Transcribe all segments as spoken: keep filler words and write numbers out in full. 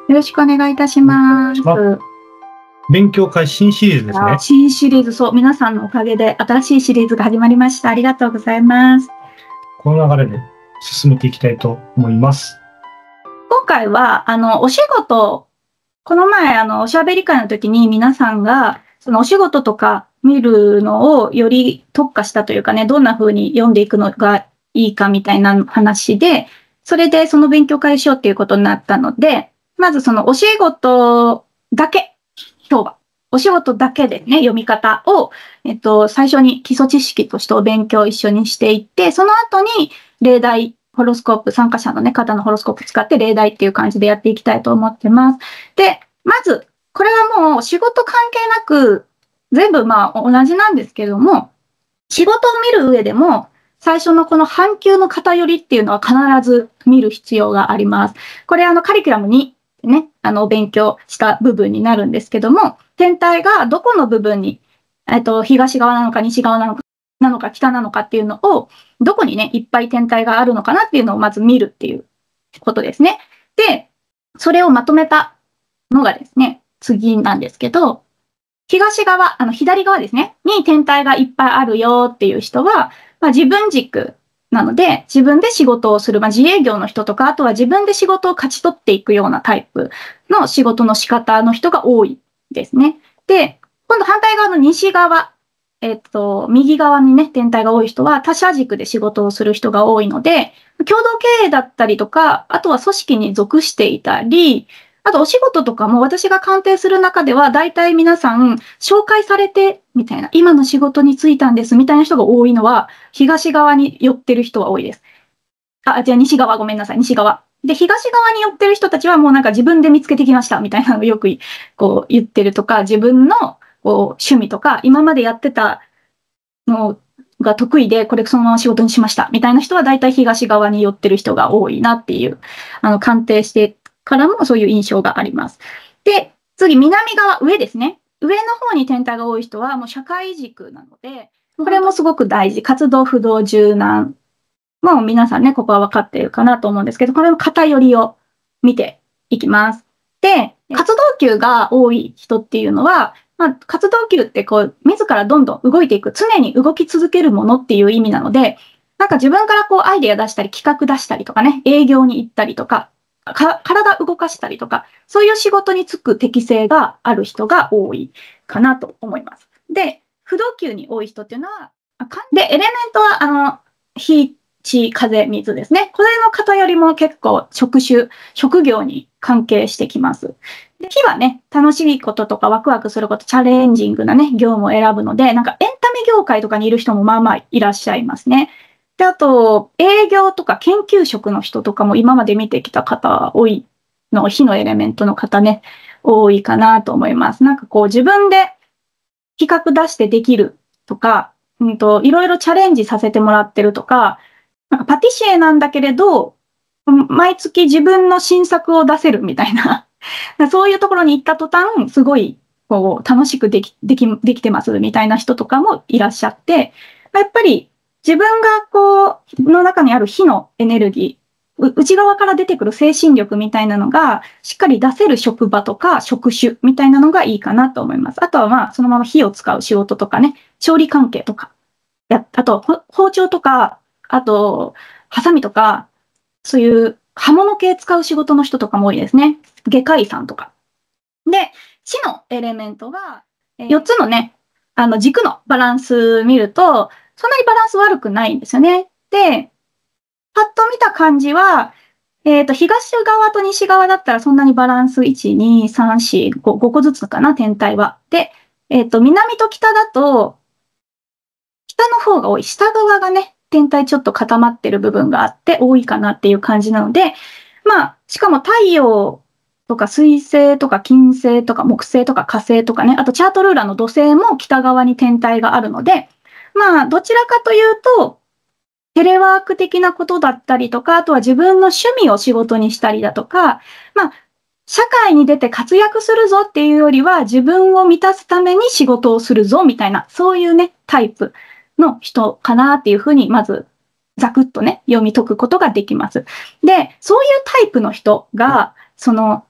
よろしくお願いいたします。 勉強会新シリーズですね。 新シリーズ、そう、皆さんのおかげで新しいシリーズが始まりました。ありがとうございます。 この流れで進めていきたいと思います。 今回は、あの、お仕事、この前、あの、おしゃべり会の時に皆さんが、そのお仕事とか見るのをより特化したというかね、どんな風に読んでいくのがいいかみたいな話で、それでその勉強会をしようっていうことになったので、まずそのお仕事だけ、今日は。お仕事だけでね、読み方を、えっと、最初に基礎知識としてお勉強一緒にしていって、その後に例題、ホロスコープ、参加者のね、方のホロスコープ使って例題っていう感じでやっていきたいと思ってます。で、まず、これはもう仕事関係なく、全部まあ同じなんですけども、仕事を見る上でも、最初のこの半球の偏りっていうのは必ず見る必要があります。これあのカリキュラムにね、あの勉強した部分になるんですけども、天体がどこの部分に、えっと、東側なのか西側なのか、なのか北なのかっていうのを、どこにね、いっぱい天体があるのかなっていうのをまず見るっていうことですね。で、それをまとめたのがですね、次なんですけど、東側、あの左側ですね、に天体がいっぱいあるよっていう人は、まあ、自分軸なので、自分で仕事をする、まあ、自営業の人とか、あとは自分で仕事を勝ち取っていくようなタイプの仕事の仕方の人が多いですね。で、今度反対側の西側、えっと、右側にね、天体が多い人は他社軸で仕事をする人が多いので、共同経営だったりとか、あとは組織に属していたり、あとお仕事とかも私が鑑定する中では、大体皆さん紹介されてみたいな、今の仕事に就いたんですみたいな人が多いのは、東側に寄ってる人は多いです。あ、じゃあ西側、ごめんなさい、西側。で、東側に寄ってる人たちはもうなんか自分で見つけてきましたみたいなのをよくこう言ってるとか、自分のこう趣味とか、今までやってたのが得意で、これそのまま仕事にしましたみたいな人は大体東側に寄ってる人が多いなっていう、あの、鑑定してからもそういう印象があります。で、次、南側、上ですね。上の方に天体が多い人はもう社会軸なので、これもすごく大事。活動、不動、柔軟。もう皆さんね、ここは分かっているかなと思うんですけど、これの偏りを見ていきます。で、活動球が多い人っていうのは、まあ、活動球ってこう、自らどんどん動いていく、常に動き続けるものっていう意味なので、なんか自分からこうアイデア出したり企画出したりとかね、営業に行ったりとか、か体動かしたりとか、そういう仕事に就く適性がある人が多いかなと思います。で、不動級に多い人っていうのは、で、エレメントは、あの、火、地、風、水ですね。これの偏りも結構職種、職業に関係してきます。で、火はね、楽しいこととかワクワクすること、チャレンジングなね、業務を選ぶので、なんかエンタメ業界とかにいる人もまあまあいらっしゃいますね。で、あと、営業とか研究職の人とかも今まで見てきた方多いの、火のエレメントの方ね、多いかなと思います。なんかこう自分で企画出してできるとか、うんと、いろいろチャレンジさせてもらってるとか、なんかパティシエなんだけれど、毎月自分の新作を出せるみたいな、そういうところに行った途端、すごいこう楽しくでき、でき、できてますみたいな人とかもいらっしゃって、やっぱり自分がこう、の中にある火のエネルギー、内側から出てくる精神力みたいなのが、しっかり出せる職場とか職種みたいなのがいいかなと思います。あとはまあ、そのまま火を使う仕事とかね、調理関係とか、や、あと、包丁とか、あと、ハサミとか、そういう刃物系使う仕事の人とかも多いですね。外科医さんとか。で、地のエレメントが、よっつのね、あの軸のバランス見ると、そんなにバランス悪くないんですよね。で、パッと見た感じは、えっと、東側と西側だったらそんなにバランスいち、に、さん、よん、ご、ごこずつかな、天体は。で、えっと、南と北だと、北の方が多い。下側がね、天体ちょっと固まってる部分があって多いかなっていう感じなので、まあ、しかも太陽とか水星とか金星とか木星とか火星とかね、あとチャートルーラーの土星も北側に天体があるので、まあ、どちらかというと、テレワーク的なことだったりとか、あとは自分の趣味を仕事にしたりだとか、まあ、社会に出て活躍するぞっていうよりは、自分を満たすために仕事をするぞみたいな、そういうね、タイプの人かなっていうふうに、まず、ざくっとね、読み解くことができます。で、そういうタイプの人が、その、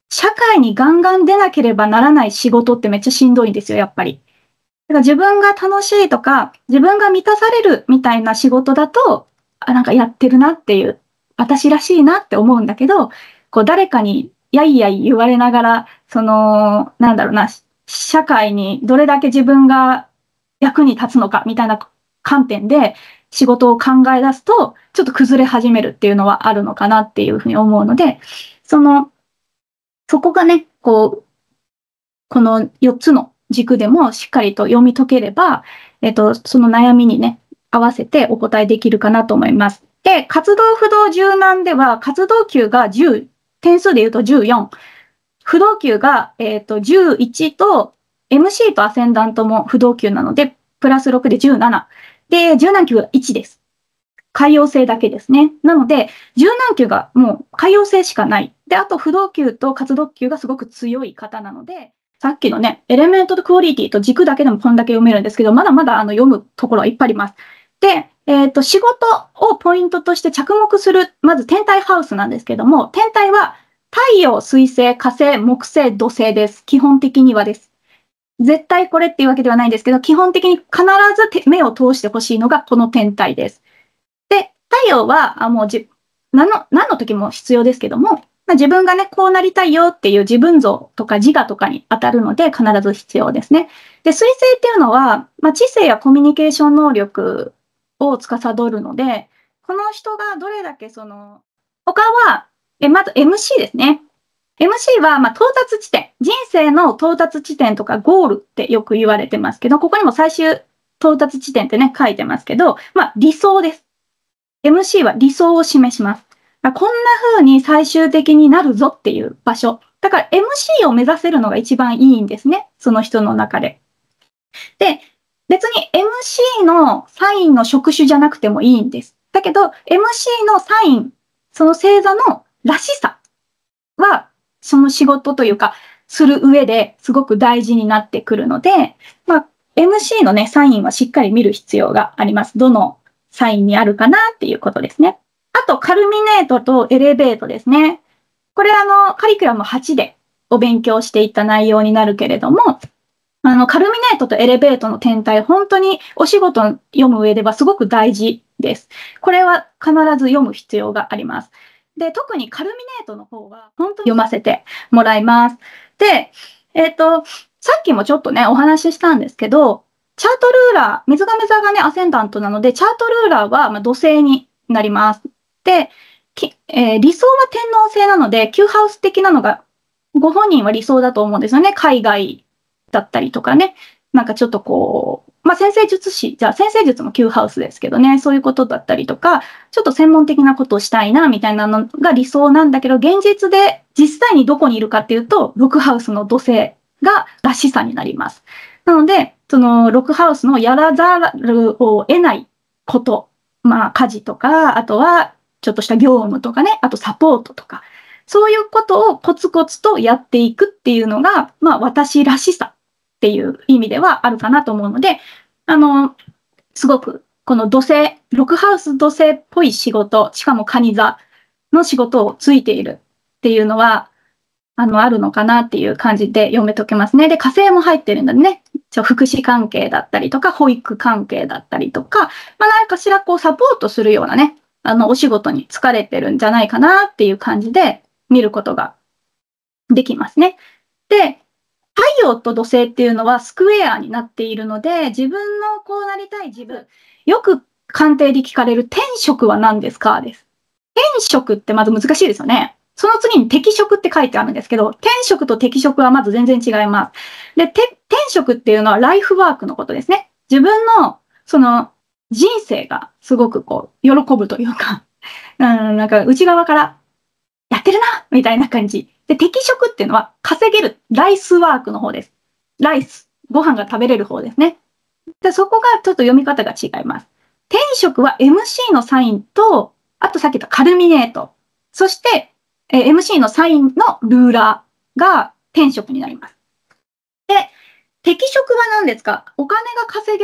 社会にガンガン出なければならない仕事ってめっちゃしんどいんですよ、やっぱり。だから自分が楽しいとか、自分が満たされるみたいな仕事だと、あ、なんかやってるなっていう、私らしいなって思うんだけど、こう誰かにやいやい言われながら、その、なんだろうな、社会にどれだけ自分が役に立つのかみたいな観点で仕事を考え出すと、ちょっと崩れ始めるっていうのはあるのかなっていうふうに思うので、その、そこがね、こう、このよっつの軸でもしっかりと読み解ければ、えっと、その悩みにね、合わせてお答えできるかなと思います。で、活動不動柔軟では、活動級がじゅう、点数で言うとじゅうよん、不動級が、えっと、じゅういちと、エムシー とアセンダントも不動級なので、プラスろくでじゅうなな。で、柔軟級がいちです。海洋性だけですね。なので、柔軟級がもう海洋性しかない。で、あと不動級と活動級がすごく強い方なので、さっきのね、エレメントとクオリティと軸だけでもこんだけ読めるんですけど、まだまだあの読むところはいっぱいあります。で、えっと、仕事をポイントとして着目する、まず天体ハウスなんですけども、天体は太陽、水星、火星、木星、土星です。基本的にはです。絶対これっていうわけではないんですけど、基本的に必ず目を通してほしいのがこの天体です。で、太陽は、あもうじ何の、何の時も必要ですけども、まあ、自分がね、こうなりたいよっていう自分像とか自我とかに当たるので必ず必要ですね。で、水星っていうのは、まあ、知性やコミュニケーション能力を司るので、この人がどれだけその、他は、えまず エムシー ですね。エムシー は、まあ、到達地点、人生の到達地点とかゴールってよく言われてますけど、ここにも最終到達地点ってね、書いてますけど、まあ、理想です。エムシー は理想を示します。こんな風に最終的になるぞっていう場所。だから エムシー を目指せるのが一番いいんですね。その人の中で。で、別に エムシー のサインの職種じゃなくてもいいんです。だけど、エムシー のサイン、その星座のらしさは、その仕事というか、する上ですごく大事になってくるので、まあ、エムシー のね、サインはしっかり見る必要があります。どのサインにあるかなっていうことですね。あと、カルミネートとエレベートですね。これあの、カリキュラムはちでお勉強していった内容になるけれども、あの、カルミネートとエレベートの天体、本当にお仕事を読む上ではすごく大事です。これは必ず読む必要があります。で、特にカルミネートの方は本当に読ませてもらいます。で、えっと、さっきもちょっとね、お話ししたんですけど、チャートルーラー、水亀座がね、アセンダントなので、チャートルーラーはまあ土星になります。で、えー、理想は天王星なので、Qハウス的なのが、ご本人は理想だと思うんですよね。海外だったりとかね。なんかちょっとこう、まあ、先生術師、じゃあ先生術も Qハウスですけどね、そういうことだったりとか、ちょっと専門的なことをしたいな、みたいなのが理想なんだけど、現実で実際にどこにいるかっていうと、ろくハウスの土星がらしさになります。なので、そのろくハウスのやらざるを得ないこと、まあ、家事とか、あとはちょっとした業務とかね、あとサポートとか、そういうことをコツコツとやっていくっていうのが、まあ、私らしさっていう意味ではあるかなと思うので、あの、すごく、この土星、ろくハウス土星っぽい仕事、しかも蟹座の仕事をついているっていうのは、あの、あるのかなっていう感じで読めとけますね。で、火星も入ってるんだね。福祉関係だったりとか、保育関係だったりとか、まあ、何かしらこうサポートするようなね、あの、お仕事に疲れてるんじゃないかなっていう感じで見ることができますね。で、太陽と土星っていうのはスクエアになっているので、自分のこうなりたい自分、よく鑑定で聞かれる天職は何ですかです。天職ってまず難しいですよね。その次に適職って書いてあるんですけど、天職と適職はまず全然違います。で、天職っていうのはライフワークのことですね。自分のその人生がすごくこう喜ぶというか、うん、なんか内側からやってるなみたいな感じ。で、適職っていうのは稼げるライスワークの方です。ライス、ご飯が食べれる方ですね。で、そこがちょっと読み方が違います。天職は エムシー のサインと、あとさっき言ったカルミネート。そして、えー、エムシー のサインのルーラーが天職になります。で、適職は何ですか？お金が稼げる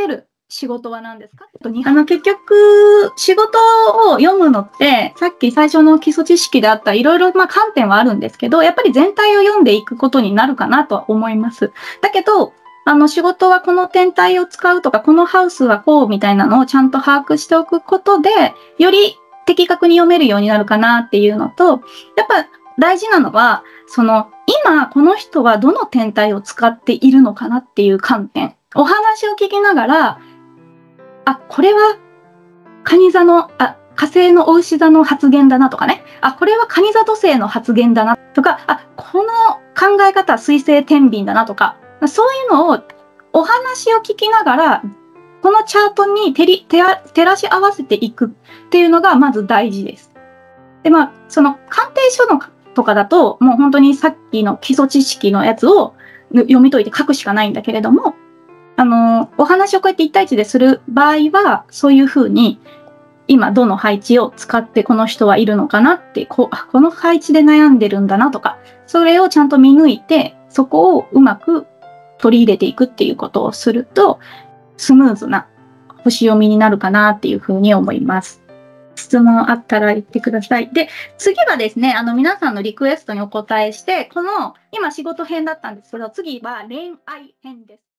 仕事は何ですか？あの、結局、仕事を読むのって、さっき最初の基礎知識であったいろいろ、まあ観点はあるんですけど、やっぱり全体を読んでいくことになるかなとは思います。だけど、あの、仕事はこの天体を使うとか、このハウスはこうみたいなのをちゃんと把握しておくことで、より的確に読めるようになるかなっていうのと、やっぱ大事なのは、その、今この人はどの天体を使っているのかなっていう観点。お話を聞きながら、あ、これは、蟹座の、あ、火星の牡牛座の発言だなとかね。あ、これは蟹座土星の発言だなとか、あ、この考え方は水星天秤だなとか、そういうのをお話を聞きながら、このチャートに照り、照らし合わせていくっていうのがまず大事です。で、まあ、その鑑定書のとかだと、もう本当にさっきの基礎知識のやつを読み解いて書くしかないんだけれども、あの、お話をこうやって一対一でする場合は、そういうふうに、今どの配置を使ってこの人はいるのかなって、こう、この配置で悩んでるんだなとか、それをちゃんと見抜いて、そこをうまく取り入れていくっていうことをすると、スムーズな星読みになるかなっていうふうに思います。質問あったら言ってください。で、次はですね、あの皆さんのリクエストにお答えして、この今仕事編だったんですけど、次は恋愛編です。